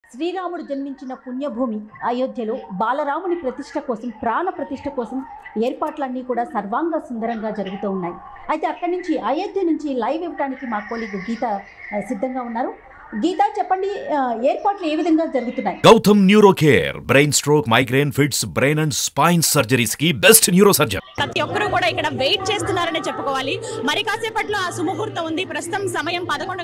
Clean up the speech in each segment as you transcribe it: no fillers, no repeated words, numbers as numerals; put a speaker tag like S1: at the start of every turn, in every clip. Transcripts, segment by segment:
S1: శ్రీరాముడు జన్మించిన పుణ్యభూమి అయోధ్యలో బాలరాముని ప్రతిష్ట కోసం ప్రాణ ప్రతిష్ట కోసం ఏర్పాట్లన్నీ కూడా సర్వాంగ సుందరంగా జరుగుతూ ఉన్నాయి. అయితే అక్కడి నుంచి అయోధ్య నుంచి లైవ్ ఇవ్వడానికి మా కొలీగ్ గీత సిద్ధంగా ఉన్నారు. గీత చెప్పండి, ఏర్పాట్లు ఏ విధంగా జరుగుతున్నాయి?
S2: Gautam neuro care brain stroke, migraine, fits, brain and spine surgeries కి బెస్ట్ న్యూరో సర్జన్.
S3: ప్రతి ఒక్కరూ కూడా ఇక్కడ వెయిట్ చేస్తున్నారని చెప్పుకోవాలి. మరి కాసేపట్లో ఆ సుముహూర్తం ఉంది. ప్రస్తుతం సమయం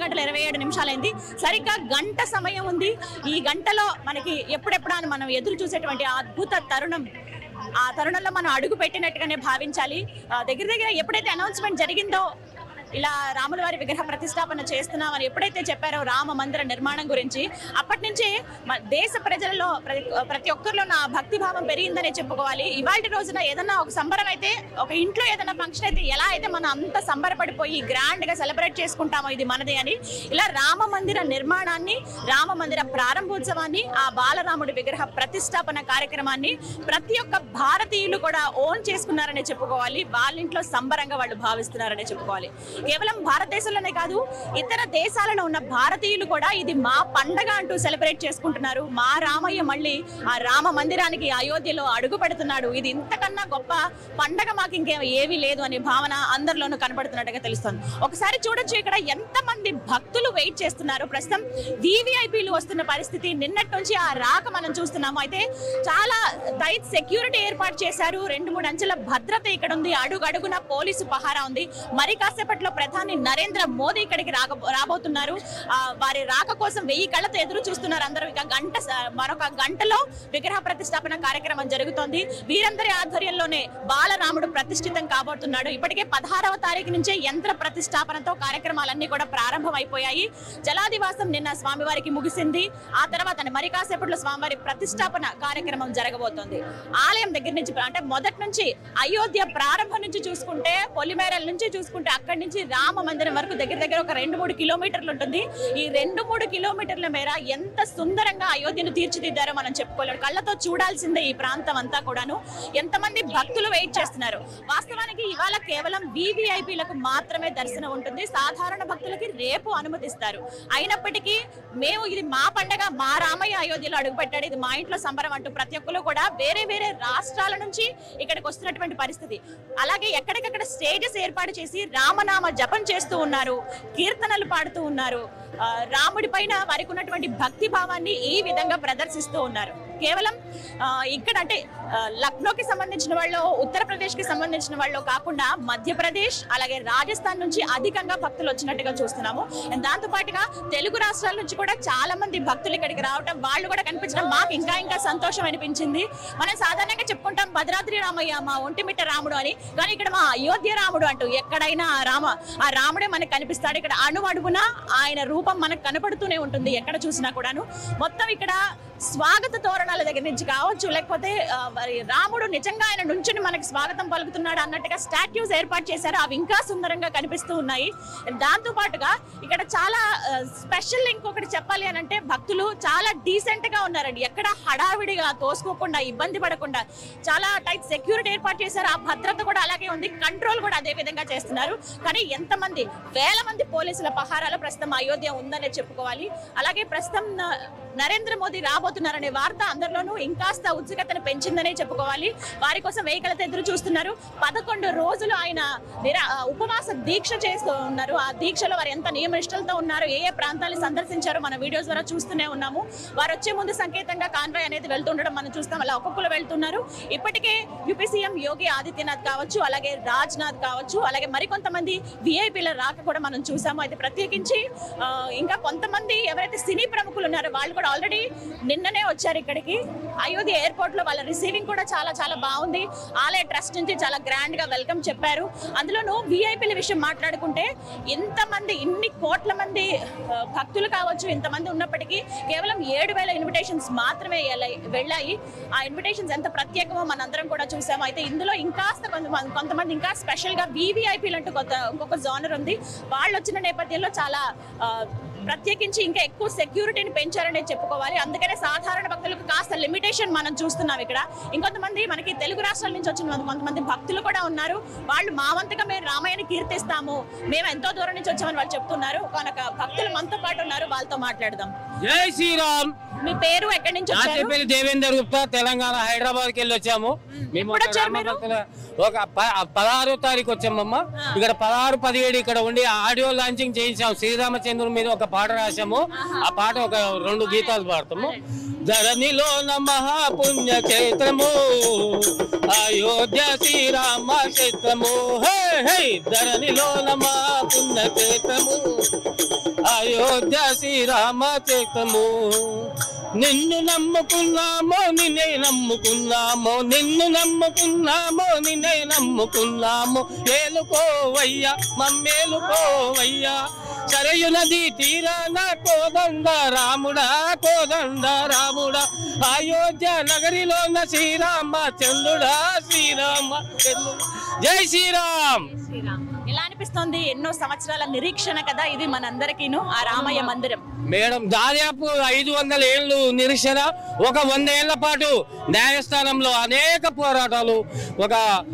S3: 11:27 సరిగ్గా గంట సమయం ఉంది. ఈ గంటలో మనకి ఎప్పుడెప్పుడా అని మనం ఎదురు చూసేటువంటి అద్భుత తరుణం, ఆ తరుణంలో మనం అడుగు పెట్టినట్టుగానే భావించాలి. దగ్గర ఎప్పుడైతే అనౌన్స్మెంట్ జరిగిందో ఇలా రాముల వారి విగ్రహ ప్రతిష్టాపన చేస్తున్నామని ఎప్పుడైతే చెప్పారో రామ మందిర నిర్మాణం గురించి, అప్పటి నుంచి దేశ ప్రజలలో ప్రతి ఒక్కరిలో నా భక్తి భావం పెరిగిందనే చెప్పుకోవాలి. ఇవాళ రోజున ఏదన్నా ఒక సంబరం అయితే, ఒక ఇంట్లో ఏదైనా ఫంక్షన్ అయితే ఎలా అయితే మనం అంత సంబరపడిపోయి గ్రాండ్ గా సెలబ్రేట్ చేసుకుంటామో ఇది మనదే అని, ఇలా రామ మందిర నిర్మాణాన్ని, రామ మందిర ప్రారంభోత్సవాన్ని, ఆ బాలరాముడి విగ్రహ ప్రతిష్టాపన కార్యక్రమాన్ని ప్రతి ఒక్క భారతీయులు కూడా ఓన్ చేసుకున్నారనే చెప్పుకోవాలి. వాళ్ళ ఇంట్లో సంబరంగా వాళ్ళు భావిస్తున్నారనే చెప్పుకోవాలి. కేవలం భారతదేశంలోనే కాదు, ఇతర దేశాలలో ఉన్న భారతీయులు కూడా ఇది మా పండగ అంటూ సెలబ్రేట్ చేసుకుంటున్నారు. మా రామయ్య మళ్ళీ ఆ రామ మందిరానికి అయోధ్యలో అడుగు పెడుతున్నాడు, ఇది ఇంతకన్నా గొప్ప పండగ మాకు ఇంకేం ఏమీ లేదు అనే భావన అందరిలోనూ కనబడుతున్నట్టుగా తెలుస్తుంది. ఒకసారి చూడొచ్చు ఇక్కడ ఎంతమంది భక్తులు వెయిట్ చేస్తున్నారు. ప్రస్తుతం వివిఐపీలు వస్తున్న పరిస్థితి, నిన్నటి నుంచి ఆ రాక మనం చూస్తున్నాము. అయితే చాలా టైట్ సెక్యూరిటీ ఏర్పాటు చేశారు. 2-3 అంచెల భద్రత ఇక్కడ ఉంది. అడుగడుగున పోలీసు పహారా ఉంది. మరి కాసేపట్లో ప్రధాని నరేంద్ర మోదీ ఇక్కడికి రాబోతున్నారు. వారి రాక కోసం 1000 కళ్ళతో ఎదురు చూస్తున్నారు అందరూ. ఇక మరొక గంటలో విగ్రహ ప్రతిష్టాపన కార్యక్రమం జరుగుతోంది. వీరందరి ఆధ్వర్యంలోనే బాలరాముడు ప్రతిష్ఠితం కాబోతున్నాడు. ఇప్పటికే 16వ తారీఖు నుంచే యంత్ర ప్రతిష్టాపనతో కార్యక్రమాలన్నీ కూడా ప్రారంభం అయిపోయాయి. జలాదివాసం నిన్న స్వామివారికి ముగిసింది. ఆ తర్వాత మరి కాసేపట్లో స్వామివారి ప్రతిష్టాపన కార్యక్రమం జరగబోతోంది. ఆలయం దగ్గర నుంచి అంటే మొదటి నుంచి అయోధ్య ప్రారంభం నుంచి చూసుకుంటే, పొలిమేరల నుంచి చూసుకుంటే, అక్కడి నుంచి రామ మందిరం వరకు దగ్గర ఒక 2-3 కిలోమీటర్లు ఉంటుంది. ఈ 2-3 కిలోమీటర్ల మేర ఎంత సుందరంగా అయోధ్యను తీర్చిదిద్దారో మనం చెప్పుకోలేము. కళ్ళతో చూడాల్సిందే ఈ ప్రాంతం అంతా కూడాను. ఎంతమంది భక్తులు వెయిట్ చేస్తున్నారు. వాస్తవానికి ఇవాళ కేవలం వివిఐపీలకు మాత్రమే దర్శనం ఉంటుంది. సాధారణ భక్తులకి రేపు అనుమతిస్తారు. అయినప్పటికీ మేము ఇది మా పండగ, మా రామయ్య అయోధ్యలో అడుగుపెట్టాడు, ఇది మా ఇంట్లో సంబరం అంటూ ప్రతి ఒక్కరు కూడా వేరే రాష్ట్రాల నుంచి ఇక్కడికి వస్తున్నటువంటి పరిస్థితి. అలాగే ఎక్కడికక్కడ స్టేజెస్ ఏర్పాటు చేసి రామనామ జపం చేస్తూ ఉన్నారు, కీర్తనలు పాడుతూ ఉన్నారు. రాముడి పైన వారికి ఉన్నటువంటి భక్తి భావాన్ని ఈ విధంగా ప్రదర్శిస్తూ ఉన్నారు. కేవలం ఇక్కడ అంటే లక్నోకి సంబంధించిన వాళ్ళు, ఉత్తరప్రదేశ్ కి సంబంధించిన వాళ్ళు కాకుండా మధ్యప్రదేశ్ అలాగే రాజస్థాన్ నుంచి అధికంగా భక్తులు వచ్చినట్టుగా చూస్తున్నాము. దాంతో పాటుగా తెలుగు రాష్ట్రాల నుంచి కూడా చాలా మంది భక్తులు ఇక్కడికి రావటం, వాళ్ళు కూడా కనిపించడం మాకు ఇంకా సంతోషం అనిపించింది. మనం సాధారణంగా చెప్పుకుంటాం భద్రాద్రి రామయ్య మా ఒంటిమిట్ట రాముడు అని, కానీ ఇక్కడ మా అయోధ్య రాముడు అంటూ ఎక్కడైనా ఆ రాముడే మనకు కనిపిస్తాడు. ఇక్కడ అణువడుగున ఆయన రూపం మనకు కనపడుతూనే ఉంటుంది ఎక్కడ చూసినా కూడాను. మొత్తం ఇక్కడ స్వాగత తోరణాల దగ్గర నుంచి కావచ్చు, లేకపోతే రాముడు నిజంగా ఆయన నుంచుని మనకి స్వాగతం పలుకుతున్నాడు అన్నట్టుగా స్టాట్యూస్ ఏర్పాటు చేశారు. అవి ఇంకా సుందరంగా కనిపిస్తూ ఉన్నాయి. దాంతో పాటుగా ఇక్కడ చాలా స్పెషల్ ఇంకొకటి చెప్పాలి అని అంటే, భక్తులు చాలా డీసెంట్ గా ఉన్నారండి. ఎక్కడ హడావిడిగా తోసుకోకుండా, ఇబ్బంది పడకుండా చాలా టైట్ సెక్యూరిటీ ఏర్పాటు చేశారు. ఆ భద్రత కూడా అలాగే ఉంది, కంట్రోల్ కూడా అదే విధంగా చేస్తున్నారు. కానీ ఎంతమంది వేల మంది పోలీసుల పహారాలో ప్రస్తుతం అయోధ్య ఉందనే చెప్పుకోవాలి. అలాగే ప్రస్తుతం నరేంద్ర మోదీ రాబోతున్నారనే వార్త అందరిలోనూ ఇంకాస్త ఉత్సుకతను పెంచిందనే చెప్పుకోవాలి. వారి కోసం 1000 కళ్ళతో ఎదురు చూస్తున్నారు. 11 రోజులు ఆయన ఉపవాస దీక్ష చేస్తూ ఉన్నారు. ఆ దీక్షలో వారు ఎంత నియమనిష్టలతో ఉన్నారు, ఏ ప్రాంతాలను సందర్శించారో మన వీడియోస్ ద్వారా చూస్తూనే ఉన్నాము. వారు వచ్చే ముందు సంకేతంగా కాన్వాయ్ అనేది వెళ్తుండడం మనం చూస్తాం. అలా ఒక్కొక్కరు వెళ్తున్నారు. ఇప్పటికే యూపీ సీఎం యోగి ఆదిత్యనాథ్ కావచ్చు, అలాగే రాజ్నాథ్ కావచ్చు, అలాగే మరికొంతమంది విఐపీల రాక కూడా మనం చూసాము. అయితే ప్రత్యేకించి ఇంకా కొంతమంది ఎవరైతే సినీ ప్రముఖులు ఉన్నారో వాళ్ళు కూడా ఆల్రెడీ నిన్ననే వచ్చారు ఇక్కడికి. అయోధ్య ఎయిర్పోర్ట్ లో వాళ్ళ రిసీవింగ్ కూడా చాలా బాగుంది. ఆలయ ట్రస్ట్ నుంచి చాలా గ్రాండ్ గా వెల్కమ్ చెప్పారు. అందులోనూ విఐపీల విషయం మాట్లాడుకుంటే, ఇన్ని కోట్ల మంది భక్తులు కావచ్చు, ఇంతమంది ఉన్నప్పటికీ కేవలం 7000 ఇన్విటేషన్స్ మాత్రమే వెళ్ళాయి. ఆ ఇన్విటేషన్స్ ఎంత ప్రత్యేకమో మనందరం కూడా చూసాము. అయితే ఇందులో ఇంకాస్త కొంతమంది ఇంకా స్పెషల్ గా వివిఐపీలు అంటూ ఇంకొక జోనర్ ఉంది. వాళ్ళు వచ్చిన నేపథ్యంలో చాలా ప్రత్యేకించి ఇంకా ఎక్కువ సెక్యూరిటీని పెంచారనే చెప్పుకోవాలి. అందుకనే సాధారణ భక్తులకు కాస్త లిమిటేషన్ మనం చూస్తున్నాం ఇక్కడ. ఇంకొంతమంది మనకి తెలుగు రాష్ట్రాల నుంచి వచ్చిన కొంతమంది భక్తులు కూడా ఉన్నారు. వాళ్ళు మా వంతుగా మేము రామయ్యని కీర్తిస్తాము, మేము ఎంతో దూరం నుంచి వచ్చామని వాళ్ళు చెప్తున్నారు. కనుక భక్తులు మనతో పాటు ఉన్నారు, వాళ్ళతో మాట్లాడదాం.
S4: జై శ్రీరామ్.
S3: మీ పేరు, ఎక్కడి నుంచి వచ్చారు?
S4: నా పేరు దేవేందర్ గుప్తా, తెలంగాణ హైదరాబాద్ కి వెళ్ళి వచ్చాము. మేము ఒక 16వ తారీఖు వచ్చామమ్మ. ఇక్కడ 16, 17 ఇక్కడ ఉండి ఆడియో లాంచింగ్ చేయించాము. శ్రీరామచంద్రుని మీద ఒక పాట రాసాము. ఆ పాట ఒక 2 గీతాలు పాడతాము. ధరణిలో మహాపుణ్య క్షేత్రము అయోధ్య శ్రీరామ క్షేత్రము. హే హే ధరణిలో మహాపుణ్య క్షేత్రము అయోధ్య శ్రీరామ క్షేత్రము. నిన్ను నమ్ముకున్నామో నిన్నే నమ్ముకున్నామో, నిన్ను నమ్ముకున్నామో నిన్నే నమ్ముకున్నామో. ఏలుకోవయ్యా మమ్మేలుకోవయ్యా, సరయు నది తీరాన కోదండ రాముడా, కోదండ రాముడా. అయోధ్య నగరిలోన శ్రీరామ చంద్రుడా, శ్రీరామ చంద్రుడా. జై శ్రీరామ్.
S3: ఎలా అనిపిస్తుంది? ఎన్నో సంవత్సరాల నిరీక్షణ కదా ఇది మనందరికీను, ఆ రామయ్య మందిరం.
S4: మేడం దాదాపు 500 ఏళ్ళు నిరీక్షణ. ఒక 100 ఏళ్ల పాటు న్యాయస్థానంలో అనేక పోరాటాలు, ఒక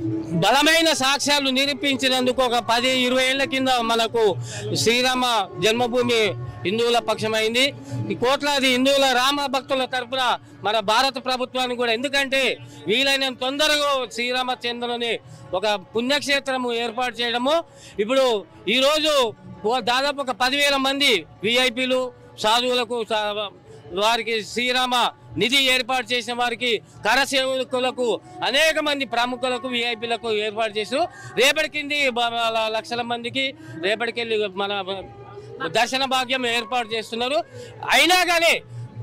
S4: బలమైన సాక్ష్యాలు నిరూపించినందుకు ఒక 10-20 ఏళ్ల కింద మనకు శ్రీరామ జన్మభూమి హిందువుల పక్షమైంది. ఈ కోట్లాది హిందువుల రామ భక్తుల తరఫున మన భారత ప్రభుత్వానికి కూడా, ఎందుకంటే వీలైనంత తొందరగా శ్రీరామచంద్రుని ఒక పుణ్యక్షేత్రము ఏర్పాటు చేయడము. ఇప్పుడు ఈరోజు దాదాపు ఒక 10,000 మంది విఐపీలు, సాధువులకు, వారికి శ్రీరామ నిధి ఏర్పాటు చేసిన వారికి, కరసేవకులకు, అనేక మంది ప్రముఖులకు, విఐపీలకు ఏర్పాటు చేశారు. రేపటికింది లక్షల మందికి రేపటికెళ్ళి మన దర్శన భాగ్యం ఏర్పాటు చేస్తున్నారు. అయినా కానీ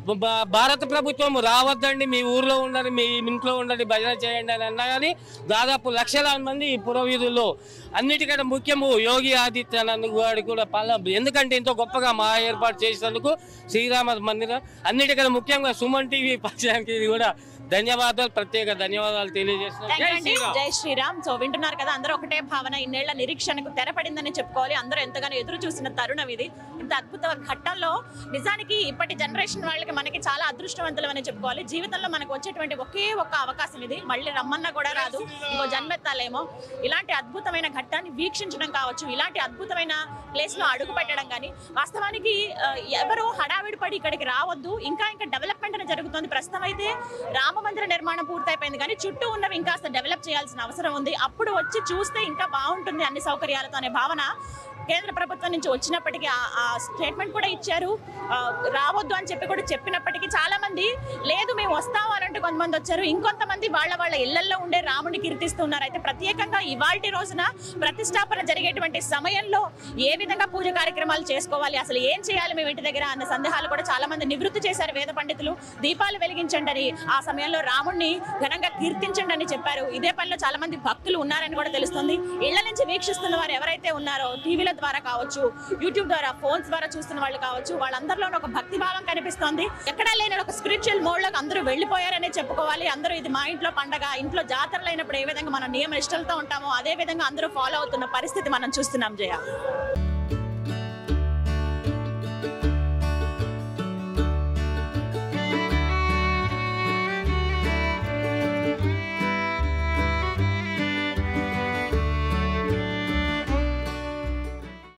S4: భారత ప్రభుత్వం రావద్దండి, మీ ఊర్లో ఉండండి, మీ ఇంట్లో ఉండండి, భజన చేయండి అని అన్నా కానీ దాదాపు లక్షలాది మంది ఈ పురవీధుల్లో. అన్నిటికంటే ముఖ్యము యోగి ఆదిత్యనాథ్ గారి కూడా ఎందుకంటే ఎంతో గొప్పగా మా ఏర్పాటు చేసినందుకు శ్రీరామ మందిరం. అన్నిటికంటే ముఖ్యంగా సుమన్ టీవీ పక్షానికి కూడా ధన్యవాదాలు, ప్రత్యేక ధన్యవాదాలు తెలియజేస్తున్నాను.
S3: జై శ్రీరామ్. సో వింటున్నారు కదా, అందరూ ఒకటే భావన. ఇన్నేళ్ల నిరీక్షణకు తెరపడిందని చెప్పుకోవాలి. అందరూ ఎంతగానో ఎదురు చూసిన తరుణం ఇది. ఇంత అద్భుత ఘట్టంలో నిజానికి ఇప్పటి జనరేషన్ వాళ్ళకి మనకి చాలా అదృష్టవంతులు అని చెప్పుకోవాలి. జీవితంలో మనకు వచ్చేటువంటి ఒకే ఒక్క అవకాశం ఇది. మళ్ళీ రమ్మన్నా కూడా రాదు, ఇంకో జన్మెత్తాలేమో. ఇలాంటి అద్భుతమైన ఘట్టాన్ని వీక్షించడం కావచ్చు, ఇలాంటి అద్భుతమైన ప్లేస్ లో అడుగు పెట్టడం కానీ, వాస్తవానికి ఎవరు హడావిడి పడి ఇక్కడికి రావద్దు. ఇంకా డెవలప్మెంట్ అనేది జరుగుతుంది. ప్రస్తుతం అయితే రామ మందిర నిర్మాణం పూర్తయిపోయింది, కానీ చుట్టూ ఉన్నవి ఇంకా డెవలప్ చేయాల్సిన అవసరం ఉంది. అప్పుడు వచ్చి చూస్తే ఇంకా బాగుంటుంది అన్ని సౌకర్యాలతో అనే భావన కేంద్ర ప్రభుత్వం నుంచి వచ్చినప్పటికీ ఆ స్టేట్మెంట్ కూడా ఇచ్చారు. రావద్దు అని చెప్పి కూడా చెప్పినప్పటికీ చాలా మంది లేదు మేము వస్తాము అని అంటే కొంతమంది వచ్చారు. ఇంకొంతమంది వాళ్ళ ఇళ్లలో ఉండే రాముని కీర్తిస్తున్నారు. అయితే ప్రత్యేకంగా ఇవాల్టి రోజున ప్రతిష్టాపన జరిగేటువంటి సమయంలో ఏ విధంగా పూజ కార్యక్రమాలు చేసుకోవాలి, అసలు ఏం చేయాలి మేము ఇంటి దగ్గర అన్న సందేహాలు కూడా చాలా మంది నివృత్తి చేశారు వేద పండితులు. దీపాలు వెలిగించండి అని, ఆ సమయంలో రాముణ్ణి ఘనంగా కీర్తించండి అని చెప్పారు. ఇదే పనిలో చాలా మంది భక్తులు ఉన్నారని కూడా తెలుస్తుంది. ఇళ్ల నుంచి వీక్షిస్తున్న వారు ఎవరైతే ఉన్నారో, టీవీల ద్వారా కావచ్చు, యూట్యూబ్ ద్వారా, ఫోన్స్ ద్వారా చూస్తున్న వాళ్ళు కావచ్చు, వాళ్ళందరిలోనూ ఒక భక్తి భావం కనిపిస్తోంది. ఎక్కడా లేని ఒక స్పిరిచువల్ మోడ్ లోకి అందరూ వెళ్ళిపోయారనే చెప్పుకోవాలి. అందరూ ఇది మా ఇంట్లో పండగ, ఇంట్లో జాతరలు అయినప్పుడు ఏ విధంగా మనం నియమ నిష్టలతో ఉంటామో అదే విధంగా అందరూ ఫాలో అవుతున్న పరిస్థితి మనం చూస్తున్నాం. జయ.